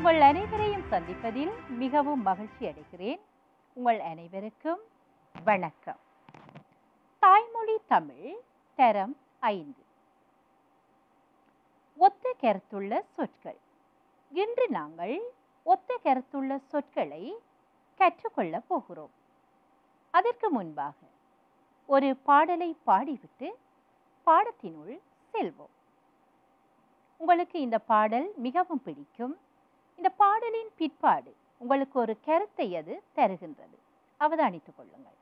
உங்கள் அனைவரையும் சந்திப்பதில் மிகவும் மகிழ்ச்சி அடைகிறேன். உங்கள் அனைவருக்கும் வணக்கம். தாய்மொழி தமிழ் தரம் 5. ஒத்த கருத்துள்ள சொற்கள். இன்று நாங்கள் ஒத்த கருத்துள்ள சொற்களை கற்றுக்கொள்ளப் போகிறோம். அதற்கு முன்பாக ஒரு பாடலை பாடிவிட்டு பாடத்தினுள் செல்வோம். உங்களுக்கு இந்த பாடல் மிகவும் பிடிக்கும். இந்த பாடலின் பிற்பாடு உங்களுக்கு ஒரு கருத்தை அது தருகின்றது. அவதானித்துக் கொள்ளுங்கள்.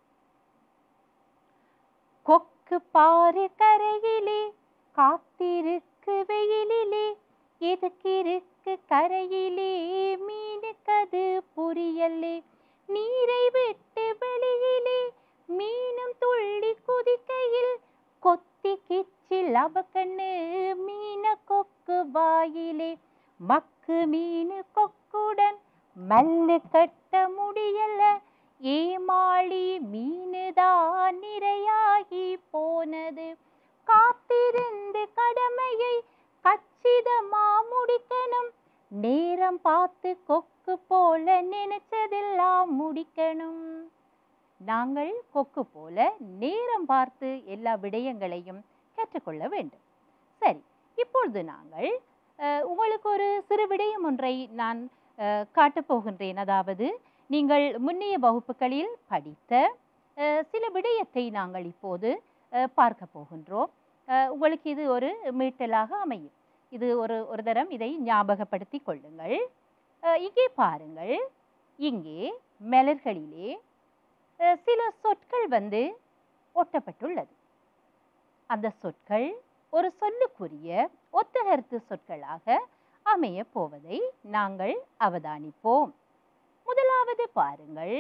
கொக்கு பாரு கரையிலே, காத்திருக்கு வெயிலிலே, எதுக்கிருக்கு கரையிலே, மீனுக்கது புரியலே, நீரை விட்டு வெளியிலே, மீனும் துள்ளி குதிக்கையில், கொத்தி கிச்சில் அவக்கண்ணு மீன கொக்கு வாயிலே, மக்கு மீனு கொக்குடன் மல்லு கட்ட முடியல, ஏமாளி மீனுதான் நிறையாகி போனது, காத்திருந்து கடமையை கச்சிதமா முடிக்கணும், நேரம் பார்த்து கொக்கு போல நினைச்சதெல்லாம் முடிக்கணும். நாங்கள் கொக்கு போல நேரம் பார்த்து எல்லா விடயங்களையும் கற்றுக்கொள்ள வேண்டும். சரி, இப்பொழுது நாங்கள் உங்களுக்கு ஒரு சிறு விடயம் ஒன்றை நான் காட்டப் போகின்றேன். அதாவது நீங்கள் முன்னைய வகுப்புகளில் படித்த சில விடயத்தை நாங்கள் இப்போது பார்க்க போகின்றோம். உங்களுக்கு இது ஒரு மீட்டலாக அமையும். இது ஒரு தரம் இதை ஞாபகப்படுத்தி கொள்ளுங்கள். இங்கே பாருங்கள், இங்கே மலர்களிலே சில சொற்கள் ஒட்டப்பட்டுள்ளது. அந்த சொற்கள் ஒரு சொல்லுக்குரிய ஒத்த கருத்து சொற்களாக அமைய போவதை நாங்கள் அவதானிப்போம். முதலாவது பாருங்கள்,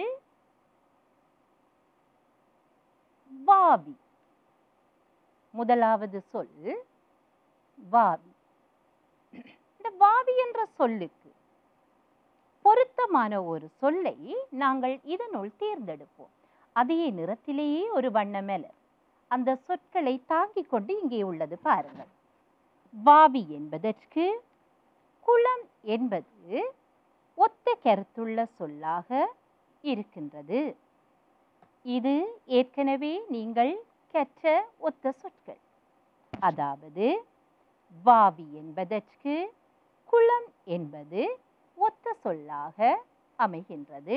வாவி. முதலாவது சொல் வாவி. இந்த வாவி என்ற சொல்லுக்கு பொருத்தமான ஒரு சொல்லை நாங்கள் இதனுள் தேர்ந்தெடுப்போம். அதே நிறத்திலேயே ஒரு வண்ண மலர் அந்த சொற்களை தாங்கிக் கொண்டு இங்கே உள்ளது பாருங்கள். வாவி என்பதற்கு குளம் என்பது ஒத்த கருத்துள்ள சொல்லாக இருக்கின்றது. இது ஏற்கனவே நீங்கள் கற்ற ஒத்த சொற்கள். அதாவது வாவி என்பதற்கு குளம் என்பது ஒத்த சொல்லாக அமைகின்றது.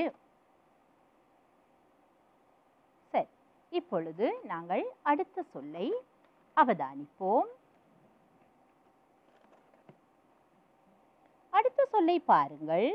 சரி, இப்பொழுது நாங்கள் அடுத்த சொல்லை அவதானிப்போம். அடுத்த சொல்லை பாருங்கள்,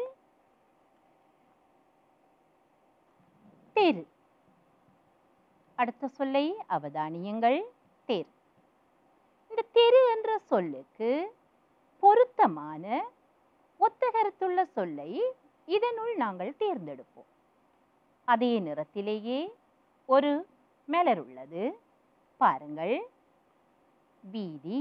தெரு. அடுத்த சொல்லை அவதானியுங்கள், தெரு. இந்த தெரு என்ற சொல்லுக்கு பொருத்தமான ஒத்த கருத்துள்ள சொல்லை இதனுள் நாங்கள் தேர்ந்தெடுப்போம். அதே நிறத்திலேயே ஒரு மலர் உள்ளது பாருங்கள், வீதி.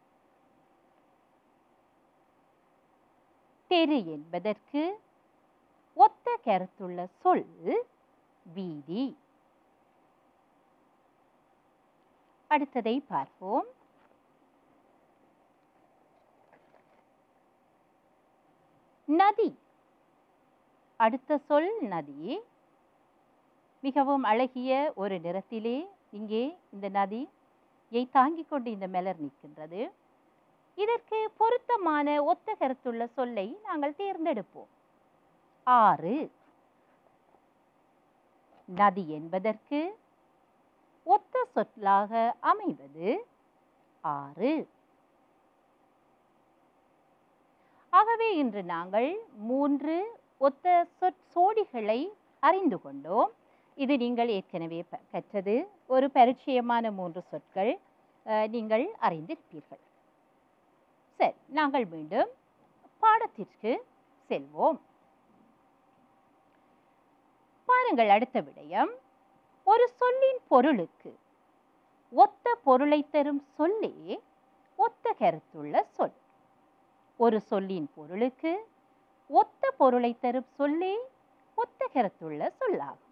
தெரு என்பதற்கு ஒத்த கருத்துள்ள சொல் வீதி. அடுத்ததை பார்ப்போம். நதி. அடுத்த சொல் நதி. மிகவும் அழகிய ஒரு நிறத்திலே இங்கே இந்த நதியை தாங்கிக் கொண்டு இந்த மலர் நிற்கின்றது. இதற்கு பொருத்தமான ஒத்த கருத்துள்ள சொல்லை நாங்கள் தேர்ந்தெடுப்போம். ஆறு. நதி என்பதற்கு ஒத்த சொல்லாக அமைவது ஆறு. ஆகவே இன்று நாங்கள் 3 ஒத்த சொற்சோடிகளை அறிந்து கொண்டோம். இது நீங்கள் ஏற்கனவே கற்றது. ஒரு பரிச்சயமான 3 சொற்கள் நீங்கள் அறிந்திருப்பீர்கள். சரி, நாங்கள் மீண்டும் பாடத்திற்கு செல்வோம். பாருங்கள், அடுத்த விடயம், ஒரு சொல்லின் பொருளுக்கு ஒத்த பொருளை தரும் சொல்லே ஒத்த கருத்துள்ள சொல். ஒரு சொல்லின் பொருளுக்கு ஒத்த பொருளை தரும் சொல்லே ஒத்த கருத்துள்ள சொல்லாகும்.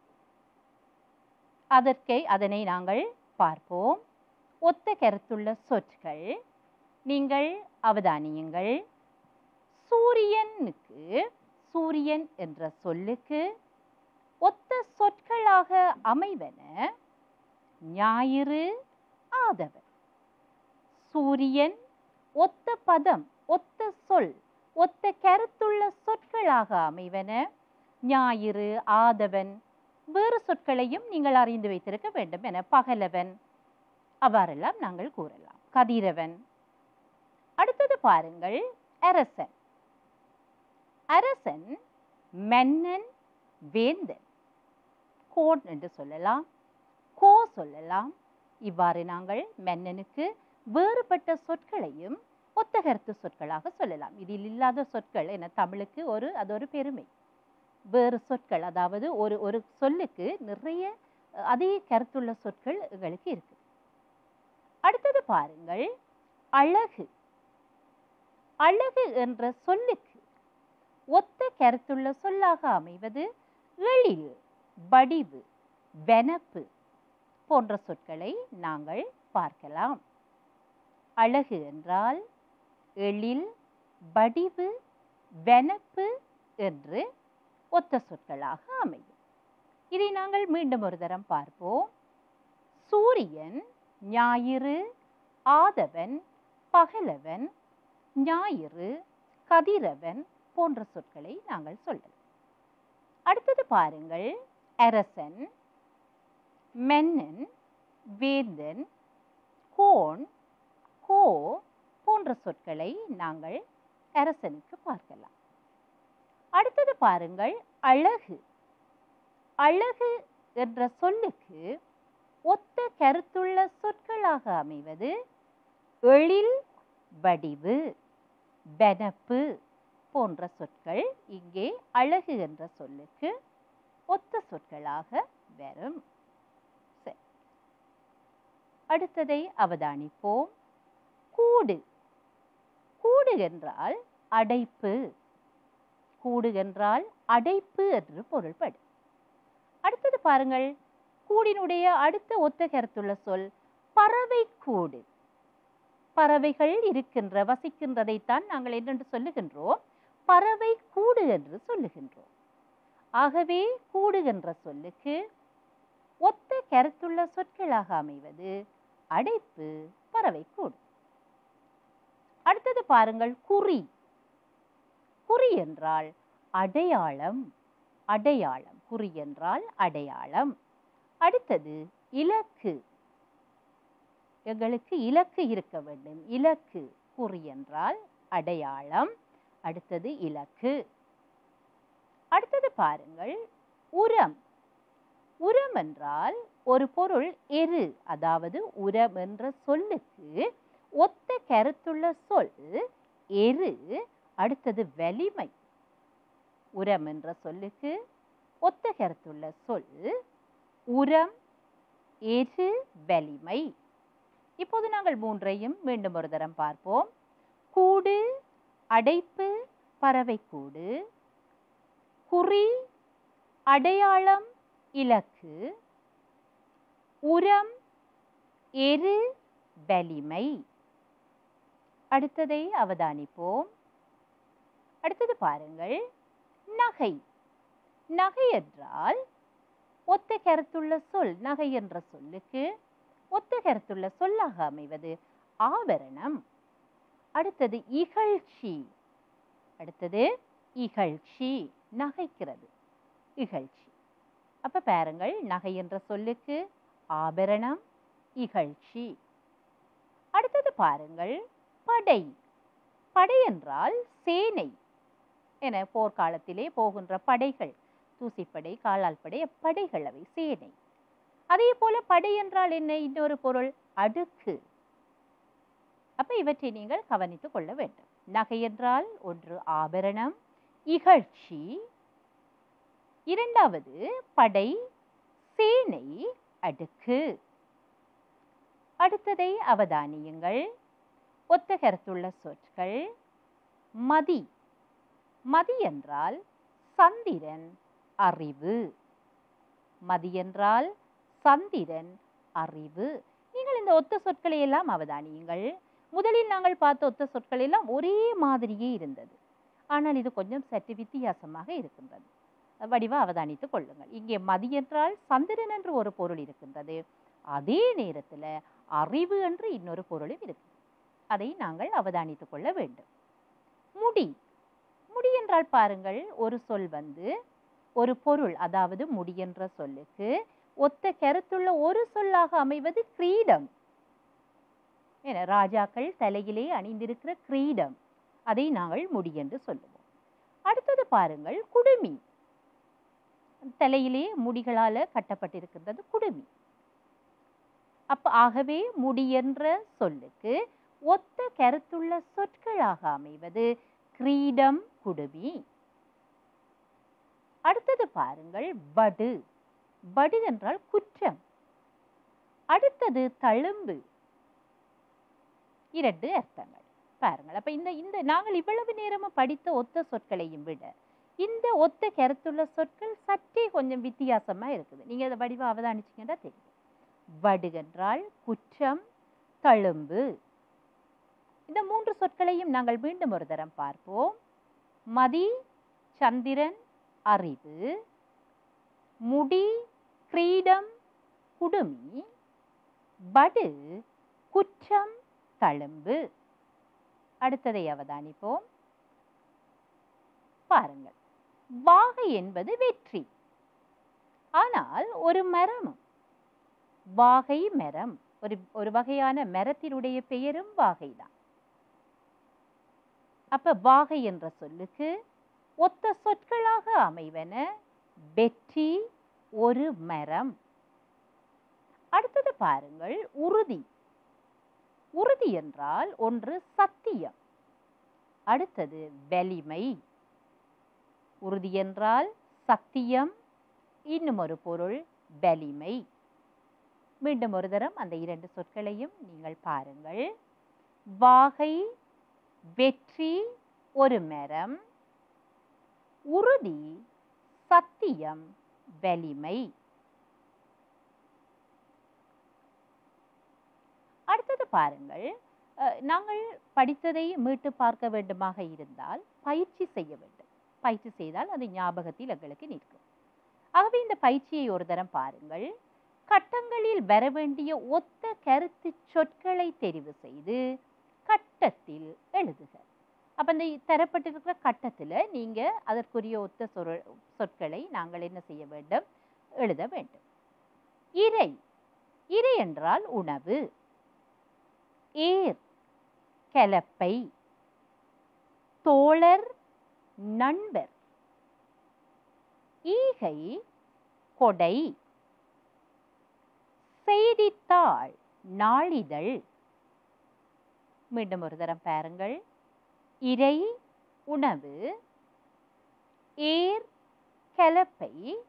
அதனை நாங்கள் பார்ப்போம். ஒத்த கருத்துள்ள சொற்கள் நீங்கள் அவதானியுங்கள். சூரியன் சூரியனுக்கு, சூரியன் என்ற சொல்லுக்கு ஒத்த சொற்களாக அமைவன ஞாயிறு, ஆதவன். சூரியன் ஒத்த பதம், ஒத்த சொல், ஒத்த கருத்துள்ள சொற்களாக அமைவன ஞாயிறு, ஆதவன். வேறு சொற்களையும் நீங்கள் அறிந்து வைத்திருக்க வேண்டும் என பகலவன், அவ்வாறெல்லாம் நாங்கள் கூறலாம். கதிரவன். அடுத்தது பாருங்கள், அரசன். அரசன் மன்னன், வேந்தன். கோன் என்று சொல்லலாம், கோ சொல்லலாம். இவ்வாறு நாங்கள் மன்னனுக்கு வேறுபட்ட சொற்களையும் ஒத்த கருத்து சொற்களாக சொல்லலாம். இதில் இல்லாத சொற்கள் என தமிழுக்கு அது ஒரு பெருமை. வேறு சொற்கள், அதாவது ஒரு சொல்லுக்கு நிறைய அதே கருத்துள்ள சொற்கள் எங்களுக்கு இருக்கு. அடுத்தது பாருங்கள், அழகு. அழகு என்ற சொல்லுக்கு ஒத்த கருத்துள்ள சொல்லாக அமைவது எழில், வடிவு, வெனப்பு போன்ற சொற்களை நாங்கள் பார்க்கலாம். அழகு என்றால் எழில், வடிவு, வெனப்பு என்று ஒத்த சொற்களாக அமையும். இதை நாங்கள் மீண்டும் ஒரு தரம் பார்ப்போம். சூரியன், ஞாயிறு, ஆதவன், பகலவன், ஞாயிறு, கதிரவன் போன்ற சொற்களை நாங்கள் சொல்லலாம். அடுத்தது பாருங்கள், அரசன், மன்னன், வேந்தன், கோன், கோ போன்ற சொற்களை நாங்கள் அரசனுக்கு பார்க்கலாம். அடுத்தது பாருங்கள், அழகு. அழகு என்ற சொல்லுக்கு ஒத்த கருத்துள்ள சொற்களாக அமைவது எழில், வடிவு, வெனப்பு போன்ற சொற்கள் இங்கே அழகு என்ற சொல்லுக்கு ஒத்த சொற்களாக வரும். அடுத்ததை அவதானிப்போம். கூடு. கூடு என்றால் அடைப்பு. கூடு என்றால் அடைப்பு என்று பொருள்படும். அடுத்தது பாருங்கள், கூடினுடைய அடுத்த ஒத்த கருத்துள்ள சொல் பறவை கூடு. பறவைகள் இருக்கின்ற, வசிக்கின்றதைத்தான் நாங்கள் என்னென்று சொல்லுகின்றோம், பறவை கூடு என்று சொல்லுகின்றோம். ஆகவே கூடு என்ற சொல்லுக்கு ஒத்த கருத்துள்ள சொற்களாக அமைவது அடைப்பு, பறவை கூடு. அடுத்தது பாருங்கள், குறி. குறி என்றால் அடையாளம். அடையாளம், குறி என்றால் அடையாளம். அடுத்தது இலக்கு. எங்களுக்கு இலக்கு இருக்க வேண்டும். இலக்கு. குறி என்றால் அடையாளம். அடுத்தது இலக்கு. அடுத்தது பாருங்கள், உரம். உரம் என்றால் ஒரு பொருள் எரு, அதாவது உரம் என்ற சொல்லுக்கு ஒத்த கருத்துள்ள சொல் எரு. அடுத்தது வலிமை. உரம் என்ற சொல்லுக்கு ஒத்த கருத்துள்ள சொல் உரம், எரு, வலிமை. இப்போது நாங்கள் மூன்றையும் மீண்டும் ஒரு தரம் பார்ப்போம். கூடு, அடைப்பு, பறவை கூடு. குறி, அடையாளம், இலக்கு. உரம், எரு, வலிமை. அடுத்ததை அவதானிப்போம். அடுத்தது பாருங்கள், நகை. நகை என்றால் ஒத்த கருத்துள்ள சொல். நகை என்ற சொல்லுக்கு ஒத்த கருத்துள்ள சொல்லாக அமைவது ஆபரணம். அடுத்தது இகழ்ச்சி. அடுத்தது இகழ்ச்சி. நகைக்கிறது, இகழ்ச்சி. அப்ப பாருங்கள், நகை என்ற சொல்லுக்கு ஆபரணம், இகழ்ச்சி. அடுத்தது பாருங்கள், படை. படை என்றால் சேனை என போர்க்காலத்திலே போகின்ற படைகள், தூசிப்படை, காலால் படை, படைகள் அவை சேனை. அதே போல படை என்றால் என்ன? இன்னொரு பொருள் அடுக்கு. அப்ப இவற்றை நீங்கள் கவனித்துக் கொள்ள வேண்டும். நகை என்றால் ஒன்று ஆபரணம், இகழ்ச்சி. இரண்டாவது படை, சேனை, அடுக்கு. அடுத்ததை அவதானியுங்கள். ஒத்த கருத்துள்ள சொற்கள் மதி. மதி என்றால் சந்திரன், அறிவு. மதி என்றால் சந்திரன், அறிவு. நீங்கள் இந்த ஒத்த சொற்களை எல்லாம் அவதானியுங்கள். முதலில் நாங்கள் பார்த்த ஒத்த சொற்கள் எல்லாம் ஒரே மாதிரியே இருந்தது. ஆனால் இது கொஞ்சம் சற்று வித்தியாசமாக இருக்கின்றது. வடிவா அவதானித்துக் கொள்ளுங்கள். இங்கே மதி என்றால் சந்திரன் என்று ஒரு பொருள் இருக்கின்றது. அதே நேரத்தில் அறிவு என்று இன்னொரு பொருளும் இருக்கு. அதை நாங்கள் அவதானித்துக் கொள்ள வேண்டும். முடி. முடி என்றால் பாருங்கள், ஒரு சொல் வந்து ஒரு பொருள், அதாவது முடி என்ற சொல்லுக்கு ஒத்த கருத்துள்ள ஒரு சொல்லாக அமைவது கிரீடம். என ராஜாக்கள் தலையிலே அணிந்திருக்கிற கிரீடம், அதை நாங்கள் முடி என்று சொல்லுவோம். அடுத்தது பாருங்கள், குடுமி. தலையிலே முடிகளால கட்டப்பட்டிருக்கின்றது குடுமி. ஆகவே முடி என்ற சொல்லுக்கு ஒத்த கருத்துள்ள சொற்களாக அமைவது கிரீடம், குடுமி. அடுத்தது பாருங்கள், படு. படு என்றால் குற்றம். அடுத்தது தழும்பு. இரண்டு அர்த்தங்கள் பாருங்கள். அப்ப இந்த நாங்கள் இவ்வளவு நேரமும் படித்த ஒத்த சொற்களையும் விட இந்த ஒத்த கருத்துள்ள சொற்கள் சற்றே கொஞ்சம் வித்தியாசமா இருக்குது. நீங்க அதை வடிவா அவதானிச்சீங்கன்னா தெரியும். வடு என்றால் குற்றம், தழும்பு. இந்த மூன்று சொற்களையும் நாங்கள் மீண்டும் ஒரு தரம் பார்ப்போம். மதி, சந்திரன், அறிவு. முடி, கிரீடம், குடுமி. வடு, குற்றம், தழும்பு. அடுத்ததை அவதானிப்போம். பாருங்கள், வாகை என்பது வெற்றி. ஆனால் ஒரு மரமும், வாகை மரம், ஒரு வகையான மரத்தினுடைய பெயரும் வாகைதான். அப்ப வாகை என்ற சொல்லுக்கு ஒத்த சொற்களாக அமைவன வெற்றி, ஒரு மரம். அடுத்தது பாருங்கள், உறுதி. உறுதி என்றால் ஒன்று சத்தியம், அடுத்தது வலிமை. உறுதி என்றால் சத்தியம், இன்னும் ஒரு பொருள் வலிமை. மீண்டும் ஒரு தரம் அந்த இரண்டு சொற்களையும் நீங்கள் பாருங்கள். வாகை, வெற்றி, ஒரு மரம். உறுதி, சத்தியம், வலிமை. அடுத்தது பாருங்கள், நாங்கள் படித்ததை மீட்டு பார்க்க வேண்டுமாக இருந்தால் பயிற்சி செய்ய வேண்டும். பயிற்சி செய்தால் அது ஞாபகத்தில் எங்களுக்கு நிற்கும். ஆகவே இந்த பயிற்சியை ஒரு தரம் பாருங்கள். கட்டங்களில் வர வேண்டிய ஒத்த கருத்து சொற்களை தெரிவு செய்து கட்டத்தில் எழுதுக. அப்ப இந்த தரப்பட்டிருக்கிற கட்டத்தில் நீங்க அதற்குரிய ஒத்த சொற்களை நாங்கள் என்ன செய்ய வேண்டும்? எழுத வேண்டும். இறை. இறை என்றால் உணவு. ஏர், கலப்பை. தோழர், நண்பர். ஈகை, கொடை. செய்தித்தாள், நாளிதழ். மீண்டும் ஒரு தரம் பாருங்கள். இறை, உணவு. ஏர், கலப்பை.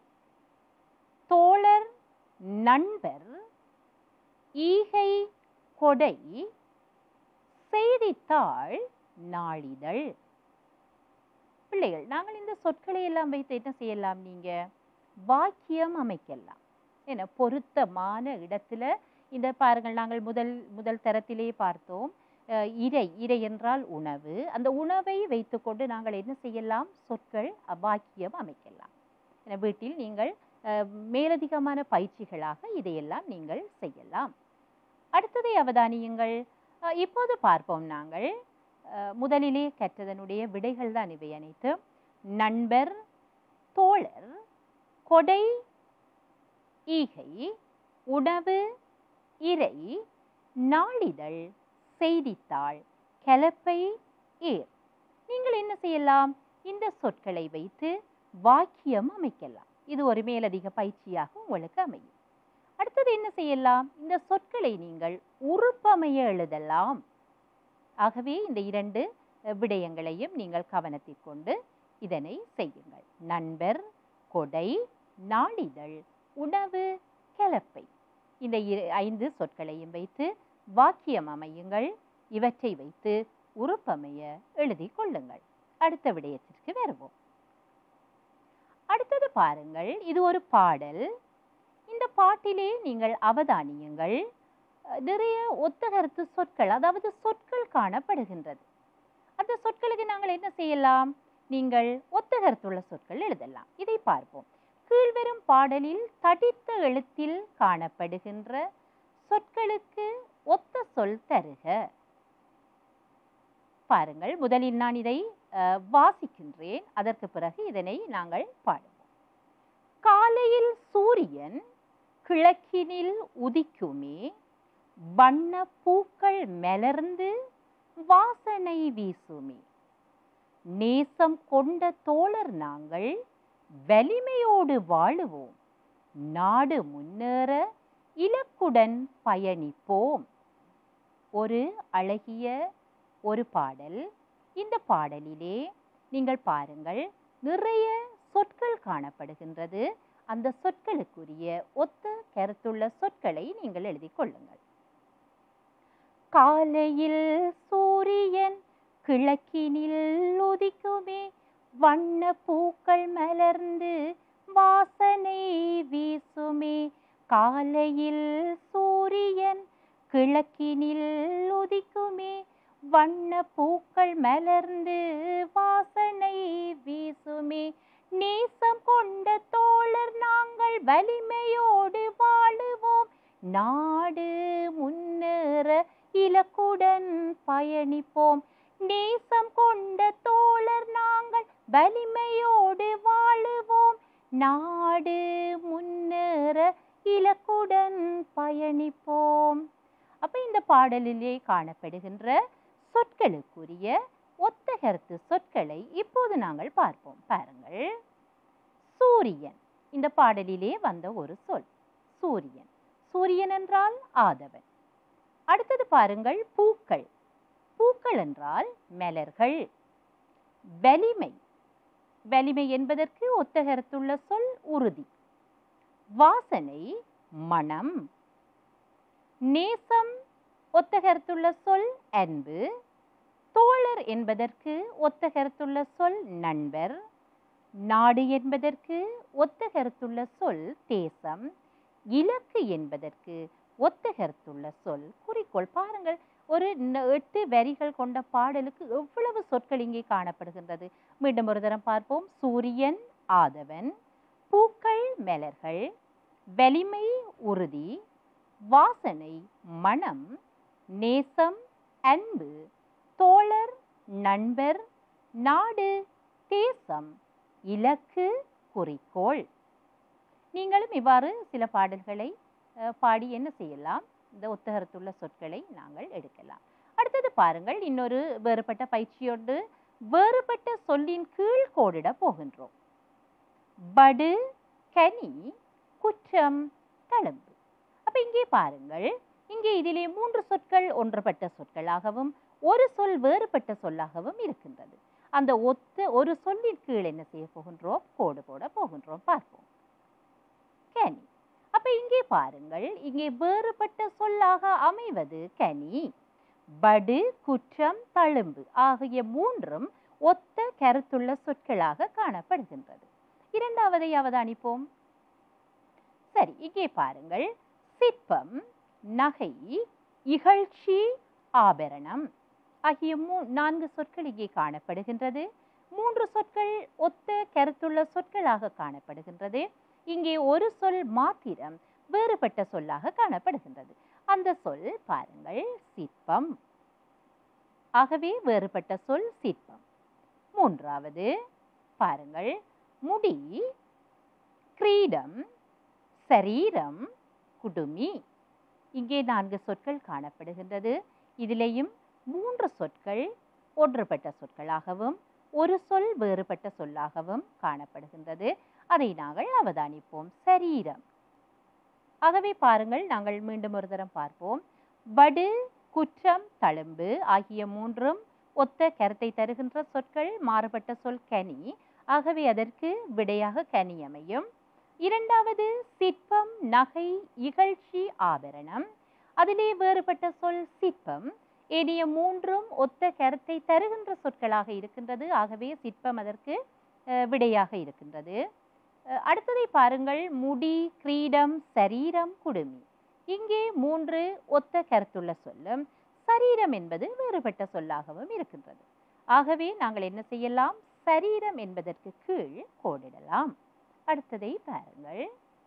தோழர், நண்பர். ஈகை, கொடை. செய்தித்தாள், நாளிதழ். பிள்ளைகள், நாங்கள் இந்த சொற்களை எல்லாம் வைத்து என்ன செய்யலாம்? நீங்க வாக்கியம் அமைக்கலாம். என்ன பொருத்தமான இடத்துல இந்த பாருங்கள், நாங்கள் முதல் தரத்திலே பார்த்தோம். இறை. இறை என்றால் உணவு. அந்த உணவை வைத்துக்கொண்டு நாங்கள் என்ன செய்யலாம்? சொற்கள், வாக்கியம் அமைக்கலாம். வீட்டில் நீங்கள் மேலதிகமான பயிற்சிகளாக இதையெல்லாம் நீங்கள் செய்யலாம். அடுத்ததை அவதானியுங்கள். இப்போது பார்ப்போம். நாங்கள் முதலிலே கற்றதனுடைய விடைகள் தான் இவை அனைத்தும். நண்பர், தோழர், கொடை, ஈகை, உணவு, இறை, நாளிதழ், செய்தித்தாள், கலப்பை, ஏர். நீங்கள் என்ன செய்யலாம்? இந்த சொற்களை வைத்து வாக்கியம் அமைக்கலாம். இது ஒரு மேலதிக பயிற்சியாக உங்களுக்கு அமையும். அடுத்தது என்ன செய்யலாம்? இந்த சொற்களை நீங்கள் உறுப்பமைய எழுதலாம். ஆகவே இந்த இரண்டு விடயங்களையும் நீங்கள் கவனத்தில் கொண்டு இதனை செய்யுங்கள். நண்பர், கொடை, நாளிதழ், உணவு, கலப்பை. இந்த 5 சொற்களையும் வைத்து வாக்கியம் அமையுங்கள். இவற்றை வைத்து உறுப்பமைய எழுதி கொள்ளுங்கள். அடுத்த விடயத்திற்கு வருவோம். அடுத்தது பாருங்கள், இது ஒரு பாடல். இந்த பாட்டிலே நீங்கள் அவதானியுங்கள். நிறைய ஒத்த கருத்து சொற்கள், அதாவது சொற்கள் காணப்படுகின்றது. அந்த சொற்களுக்கு நாங்கள் என்ன செய்யலாம்? நீங்கள் ஒத்த கருத்துள்ள சொற்கள் எழுதலாம். இதை பார்ப்போம். கீழ்வரும் பாடலில் தடித்த எழுத்தில் காணப்படுகின்ற சொற்களுக்கு ஒத்த சொல் தருக. பாருங்கள், முதலில் நான் இதை வாசிக்கின்றேன். அதற்கு பிறகு இதனை நாங்கள் பாடுவோம். காலையில் சூரியன் கிழக்கினில் உதிக்குமே, வண்ண பூக்கள் மலர்ந்து வாசனை வீசுமே. நேசம் கொண்ட தோழர் நாங்கள் வலிமையோடு வாழுவோம், நாடு முன்னேற இலக்குடன் பயணிப்போம். ஒரு அழகிய ஒரு பாடல். இந்த பாடலிலே நீங்கள் பாருங்கள், நிறைய சொற்கள் காணப்படுகின்றது. அந்த சொற்களுக்குரிய ஒத்த கருத்துள்ள சொற்களை நீங்கள் எழுதிக் கொள்ளுங்கள். காலையில் சூரியன் கிழக்கினில் உதிக்குமே, வண்ண பூக்கள் மலர்ந்து வாசனை வீசுமே. காலையில் சூரியன் கிழக்கினில் உதிக்குமே, வண்ண பூக்கள் மலர்ந்து வாசனை வீசுமே. நேசம் கொண்ட தோழர் நாங்கள் வலிமையோடு வாழுவோம், நாடு முன்னேற இலக்குடன் பயணிப்போம். நேசம் கொண்ட தோழர் நாங்கள் வலிமையோடு வாழுவோம், நாடு முன்னேற இலக்குடன் பயணிப்போம். அப்ப இந்த பாடலிலே காணப்படுகின்ற சொற்களுக்குரிய ஒத்த கருத்து சொற்களை இப்போது நாங்கள் பார்ப்போம். பாருங்கள், சூரியன் இந்த பாடலிலே வந்த ஒரு சொல். சூரியன், சூரியன் என்றால் ஆதவன். அடுத்தது பாருங்கள், பூக்கள். பூக்கள் என்றால் மலர்கள். வலிமை, வலிமை என்பதற்கு ஒத்த கருத்துள்ள சொல் உறுதி. வாசனை மனம். நேசம் ஒத்த கருத்துள்ள சொல் அன்பு. தோழர் என்பதற்கு ஒத்த கருத்துள்ள சொல் நண்பர். நாடு என்பதற்கு ஒத்த கருத்துள்ள சொல் தேசம். இலக்கு என்பதற்கு ஒத்த கருத்துள்ள சொல் குறிக்கோள். பாருங்கள், ஒரு 8 வரிகள் கொண்ட பாடலுக்கு எவ்வளவு சொற்கள் இங்கே காணப்படுகின்றது. மீண்டும் ஒரு தரம் பார்ப்போம். சூரியன் ஆதவன், பூக்கள் மலர்கள், வலிமை உறுதி, வாசனை மனம், நேசம் அன்பு, தோழர் நண்பர், நாடு தேசம், இலக்கு குறிக்கோள். நீங்களும் இவ்வாறு சில பாடல்களை பாடி என்ன செய்யலாம், இந்த ஒத்தகரத்துள்ள சொற்களை நாங்கள் எடுக்கலாம். அடுத்தது பாருங்கள், இன்னொரு வேறுபட்ட பயிற்சியோடு வேறுபட்ட சொல்லின் கீழ் கோடிட போகின்றோம். படு, கனி, குற்றம், தழும்பு. அப்ப இங்கே பாருங்கள், இங்கே இதிலே 3 சொற்கள் ஒன்றுபட்ட சொற்களாகவும் ஒரு சொல் வேறுபட்ட சொல்லாகவும் இருக்கின்றது. அந்த ஒரு சொல்லின் கீழ் என்ன செய்ய போகின்றோம், கோடு போட போகின்றோம். பார்ப்போம். கனி. அப்ப இங்கே பாருங்கள், இங்கே வேறுபட்ட சொல்லாக அமைவது கனி. படு, குற்றம், தழும்பு ஆகிய 3ம் ஒத்த கருத்துள்ள சொற்களாக காணப்படுகின்றது. இரண்டாவதை அவதானிப்போம். சரி, இங்கே பாருங்கள், சிற்பம், நகை, இகழ்ச்சி, ஆபரணம் ஆகிய 4 சொற்கள் இங்கே காணப்படுகின்றது. 3 சொற்கள் ஒத்த கருத்துள்ள சொற்களாக காணப்படுகின்றது. இங்கே ஒரு சொல் மாத்திரம் வேறுபட்ட சொல்லாக காணப்படுகின்றது. அந்த சொல் பாருங்கள், சிற்பம். ஆகவே வேறுபட்ட சொல் சிற்பம். மூன்றாவது பாருங்கள், முடி, கிரீடம், சரீரம், குடுமி. இங்கே 4 சொற்கள் காணப்படுகின்றது. இதிலேயும் 3 சொற்கள் ஒன்றுபட்ட சொற்களாகவும் ஒரு சொல் வேறுபட்ட சொல்லாகவும் காணப்படுகின்றது. அதை நாங்கள் அவதானிப்போம். சரீரம். ஆகவே பாருங்கள், நாங்கள் மீண்டும் ஒரு தரம் பார்ப்போம். படு, குற்றம், தழும்பு ஆகிய 3ம் ஒத்த கருத்தை தருகின்ற சொற்கள். மாறுபட்ட சொல் கனி. ஆகவே அதற்கு விடையாக கனி அமையும். இரண்டாவது சிற்பம், நகை, இகழ்ச்சி, ஆபரணம். அதிலே வேறுபட்ட சொல் சிற்பம். ஏனைய 3ம் ஒத்த கருத்தை தருகின்ற சொற்களாக இருக்கின்றது. ஆகவே சிற்பம் அதற்கு விடையாக இருக்கின்றது. அடுத்ததை பாருங்கள், முடி, கிரீடம், சரீரம், குடுமி. இங்கே 3 ஒத்த கருத்துள்ள சொல்லும். சரீரம் என்பது வேறுபட்ட சொல்லாகவும் இருக்கின்றது. ஆகவே நாங்கள் என்ன செய்யலாம், சரீரம் என்பதற்கு கீழ் கோடிடலாம். அடுத்ததை பாருங்கள்.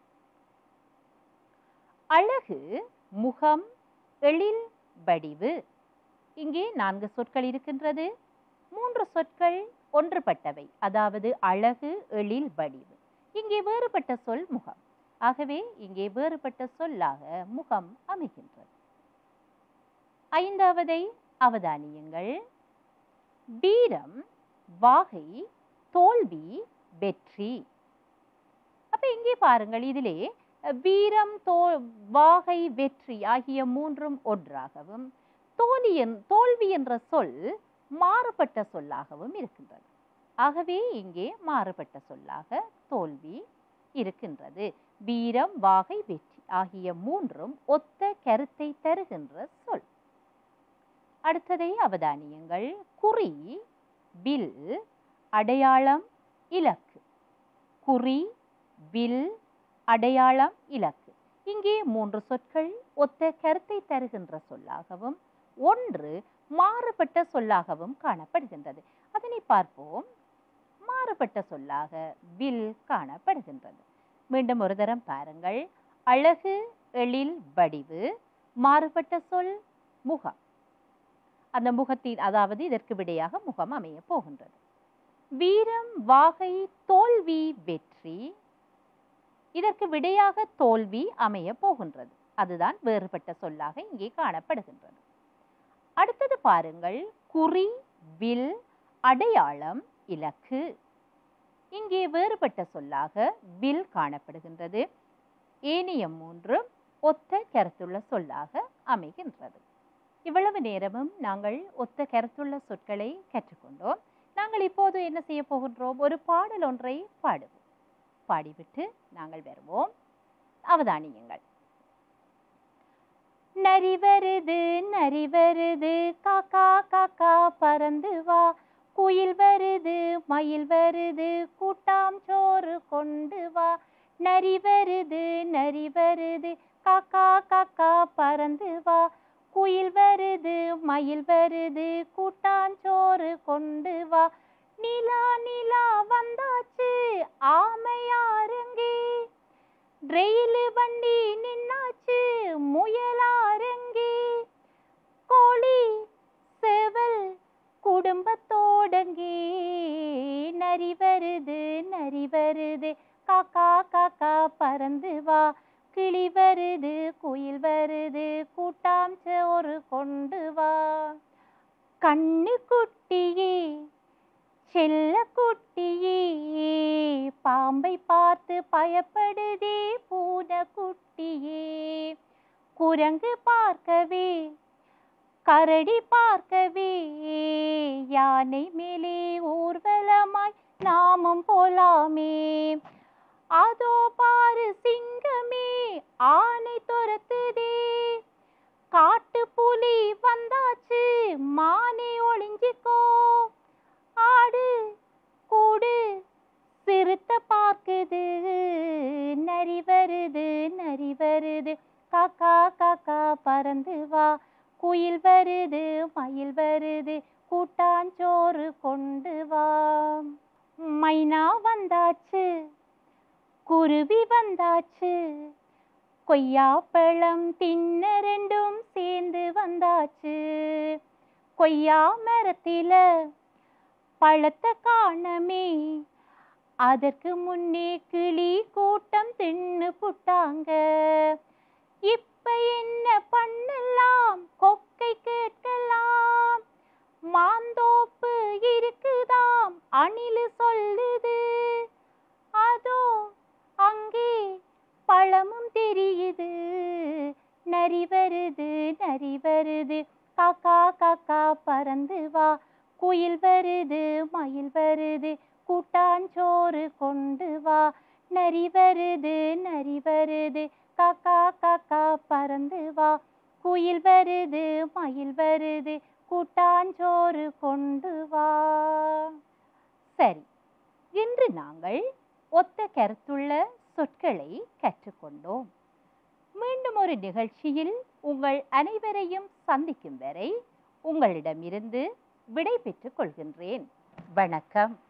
அழகு, முகம், எழில், வடிவு. இங்கே 4 சொற்கள் இருக்கின்றது. 3 சொற்கள் ஒன்றுபட்டவை, அதாவது அழகு, எழில், வடிவு. இங்கே வேறுபட்ட சொல் முகம். ஆகவே இங்கே வேறுபட்ட சொல்லாக முகம் அமைகின்றது. 5வதை அவதானியுங்கள். வீரம், வாகை, தோல்வி, வெற்றி. அப்ப இங்கே பாருங்கள், இதிலே வீரம், வாகை, வெற்றி ஆகிய 3ம் ஒன்றாகவும் தோல்வி என்ற சொல் மாறுபட்ட சொல்லாகவும் இருக்கின்றது. ஆகவே இங்கே மாறுபட்ட சொல்லாக தோல்வி இருக்கின்றது. வீரம், வாகை, வெற்றி ஆகிய 3ம் ஒத்த கருத்தை தருகின்ற சொல். அடுத்ததை அவதானியுங்கள். குறி, வில், அடையாளம், இலக்கு. குறி, வில், அடையாளம், இலக்கு. இங்கே 3 சொற்கள் ஒத்த கருத்தை தருகின்ற சொல்லாகவும் 1 மாறுபட்ட சொல்லாகவும் காணப்படுகின்றது. அதனை பார்ப்போம். மாறுபட்ட சொல்லாக வில் காணப்படுகின்றது. மீண்டும் ஒரு தரம் பாருங்கள். அழகு, எழில், வடிவு. மாறுபட்ட சொல் முகம். அந்த முகத்தின், அதாவது இதற்கு விடையாக முகம் அமைய போகின்றது. வீரம், வாகை, தோல்வி, வெற்றி. இதற்கு விடையாக தோல்வி அமைய போகின்றது. அதுதான் வேறுபட்ட சொல்லாக இங்கே காணப்படுகின்றது. அடுத்தது பாருங்கள். குறி, வில், அடையாளம், இலக்கு. இங்கே வேறுபட்ட சொல்லாக வில் காணப்படுகின்றது. ஏனைய 3 ஒத்த கருத்துள்ள சொல்லாக அமைகின்றது. இவ்வளவு நேரமும் நாங்கள் ஒத்த கருத்துள்ள சொற்களை கற்றுக்கொண்டோம். நாங்கள் இப்போது என்ன செய்ய போகின்றோம்? ஒரு பாடல் ஒன்றை பாடுவோம். பாடிவிட்டு நாங்கள் வருவோம். அவதானியுங்கள். நரி வருது, நரி வருது, காக்கா காக்கா பறந்து வா. குயில் வருது, மயில் வருது, கூட்டாம் சோறு கொண்டு வா. நரி வருது, நரி வருது, காக்கா காக்கா பறந்து வா. குயில் வருது, மயில் வருது, கூட்டாஞ்சோறு கொண்டு வா. நிலா நிலா வந்தாச்சு, ஆமையாரங்கே. ரெயிலு வண்டி நின்னாச்சு, முயலாரங்கே. கோழி சேவல் குடும்பத்தோடங்கே. நரி வருது, நரி வருது, காக்கா காக்கா பறந்து வா. கிளி வருது, குயில் வருது, கூட்டாம் சோறு கொண்டு வா. கண்ணு குட்டியே, செல்ல குட்டியே, பாம்பை பார்த்து பயப்படுதே பூனை குட்டியே. குரங்கு பார்க்கவே, கரடி பார்க்கவே, யானை மேலே ஊர்வலமாய் நாமும் போலாமே. அதோ பாரு சிங்கமே, ஆனை துரத்துதே. காட்டு புலி வந்தாச்சு, மானே ஒளிஞ்சிக்கோ. ஆடு கூடு சிறுத்தை பார்க்குது. நரி வருது, நரி வருது, காக்கா காக்கா பறந்து வா. குயில் வருது, மயில் வருது, கூட்டாஞ்சோறு கொண்டு வா. மைனா வந்தாச்சு, குருவி வந்தாச்சு, கொய்யாப்பழம் தின்ன 2ம் சேர்ந்து வந்தாச்சு. கொய்யா மரத்தில பழத்தை காணமே, அதற்கு முன்னே கிளி கூட்டம் தின்னு புட்டாங்க. இப்ப என்ன பண்ணலாம், கொக்கை கேட்கலாம். மாந்தோப்பு இருக்குதாம், அணிலு சொல்லுது. அதோ அங்கே பழமும் தெரியுது. நரி வருது, நரி வருது, காக்கா காக்கா பறந்து வா. குயில் வருது, மயில் வருது, கூட்டாஞ்சோறு கொண்டு வா. நரி வருது, நரி வருது, காக்கா காக்கா பறந்து வா. குயில் வருது, மயில் வருது, கூட்டாஞ்சோறு கொண்டு வா. சரி, இன்று நாங்கள் ஒத்த கருத்துள்ள சொற்களை கற்றுக்கொண்டோம். மீண்டும் ஒரு நிகழ்ச்சியில் உங்கள் அனைவரையும் சந்திக்கும் வரை உங்களிடமிருந்து விடை பெற்றுக் கொள்கின்றேன். வணக்கம்.